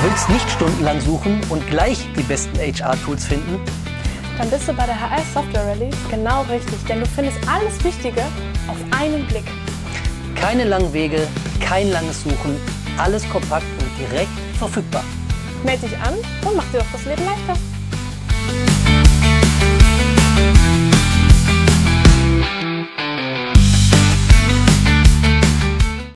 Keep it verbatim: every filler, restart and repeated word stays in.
Willst nicht stundenlang suchen und gleich die besten H R-Tools finden? Dann bist du bei der H R Software Rallye genau richtig, denn du findest alles Wichtige auf einen Blick. Keine langen Wege, kein langes Suchen, alles kompakt und direkt verfügbar. Melde dich an und mach dir doch das Leben leichter.